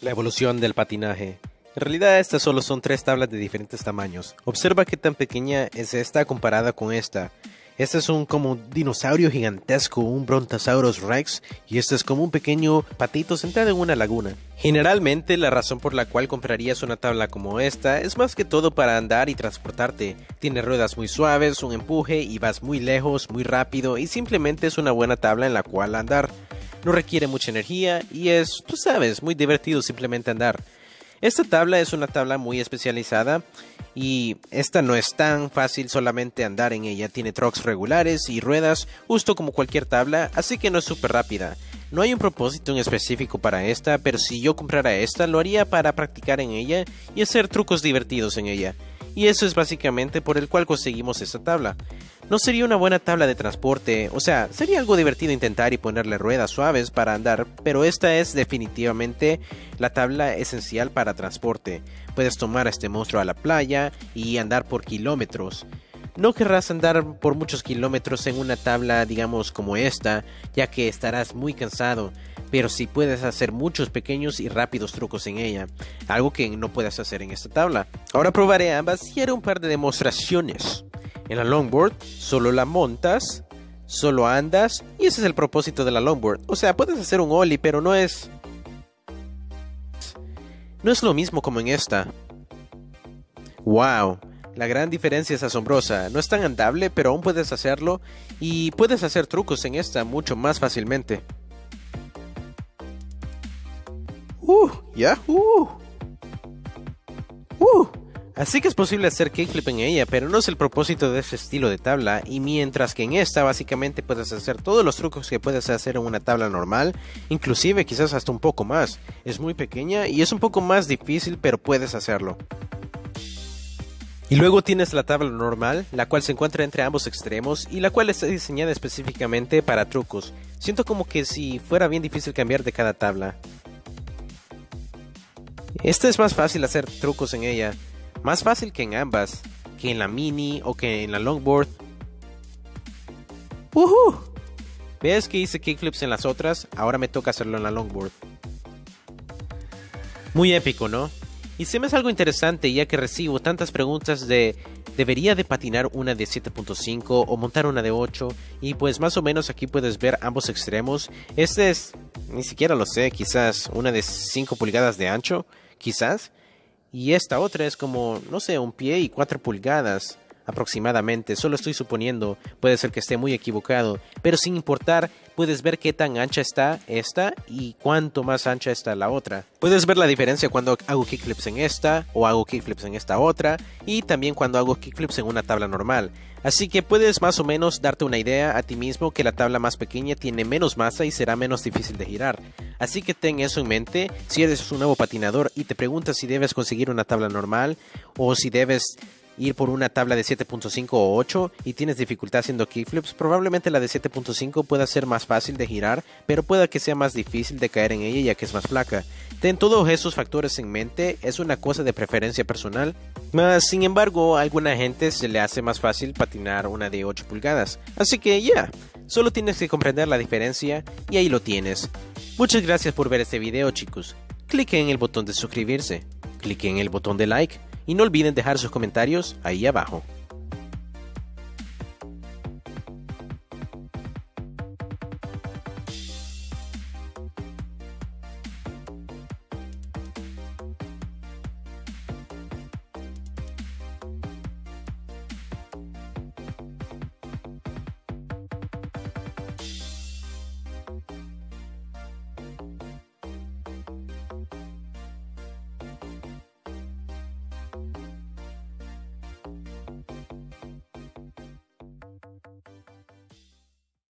La evolución del patinaje. En realidad estas solo son tres tablas de diferentes tamaños. Observa qué tan pequeña es esta comparada con esta. Este es como un dinosaurio gigantesco, un Brontosaurus Rex, y este es como un pequeño patito sentado en una laguna. Generalmente la razón por la cual comprarías una tabla como esta es más que todo para andar y transportarte. Tiene ruedas muy suaves, un empuje y vas muy lejos, muy rápido, y simplemente es una buena tabla en la cual andar. No requiere mucha energía y es, tú sabes, muy divertido simplemente andar. Esta tabla es una tabla muy especializada y esta no es tan fácil solamente andar en ella. Tiene trucks regulares y ruedas justo como cualquier tabla, así que no es súper rápida. No hay un propósito en específico para esta, pero si yo comprara esta lo haría para practicar en ella y hacer trucos divertidos en ella. Y eso es básicamente por el cual conseguimos esta tabla. No sería una buena tabla de transporte, o sea, sería algo divertido intentar y ponerle ruedas suaves para andar, pero esta es definitivamente la tabla esencial para transporte. Puedes tomar a este monstruo a la playa y andar por kilómetros. No querrás andar por muchos kilómetros en una tabla, digamos, como esta, ya que estarás muy cansado, pero sí puedes hacer muchos pequeños y rápidos trucos en ella, algo que no puedes hacer en esta tabla. Ahora probaré ambas y haré un par de demostraciones. En la longboard, solo la montas, solo andas, y ese es el propósito de la longboard. O sea, puedes hacer un ollie, pero no es lo mismo como en esta. ¡Wow! La gran diferencia es asombrosa. No es tan andable, pero aún puedes hacerlo, y puedes hacer trucos en esta mucho más fácilmente. Así que es posible hacer kickflip en ella, pero no es el propósito de este estilo de tabla, y mientras que en esta básicamente puedes hacer todos los trucos que puedes hacer en una tabla normal, inclusive quizás hasta un poco más. Es muy pequeña y es un poco más difícil, pero puedes hacerlo. Y luego tienes la tabla normal, la cual se encuentra entre ambos extremos y la cual está diseñada específicamente para trucos. Siento como que si fuera bien difícil cambiar de cada tabla. Esta es más fácil hacer trucos en ella. Más fácil que en ambas, que en la mini o que en la longboard. ¿Ves que hice kickflips en las otras? Ahora me toca hacerlo en la longboard. Muy épico, ¿no? Y se me hace algo interesante ya que recibo tantas preguntas de ¿debería de patinar una de 7.5 o montar una de 8? Y pues más o menos aquí puedes ver ambos extremos. Este es, ni siquiera lo sé, quizás una de 5 pulgadas de ancho, quizás. Y esta otra es como, no sé, 1 pie y 4 pulgadas aproximadamente. Solo estoy suponiendo, puede ser que esté muy equivocado. Pero sin importar, puedes ver qué tan ancha está esta y cuánto más ancha está la otra. Puedes ver la diferencia cuando hago kickflips en esta o hago kickflips en esta otra. Y también cuando hago kickflips en una tabla normal. Así que puedes más o menos darte una idea a ti mismo que la tabla más pequeña tiene menos masa y será menos difícil de girar. Así que ten eso en mente si eres un nuevo patinador y te preguntas si debes conseguir una tabla normal o si debes ir por una tabla de 7.5 o 8 y tienes dificultad haciendo kickflips. Probablemente la de 7.5 pueda ser más fácil de girar, pero pueda que sea más difícil de caer en ella ya que es más flaca. Ten todos esos factores en mente, es una cosa de preferencia personal. Mas, sin embargo, a alguna gente se le hace más fácil patinar una de 8 pulgadas. Así que ya, solo tienes que comprender la diferencia y ahí lo tienes. Muchas gracias por ver este video, chicos. Clique en el botón de suscribirse, clique en el botón de like y no olviden dejar sus comentarios ahí abajo.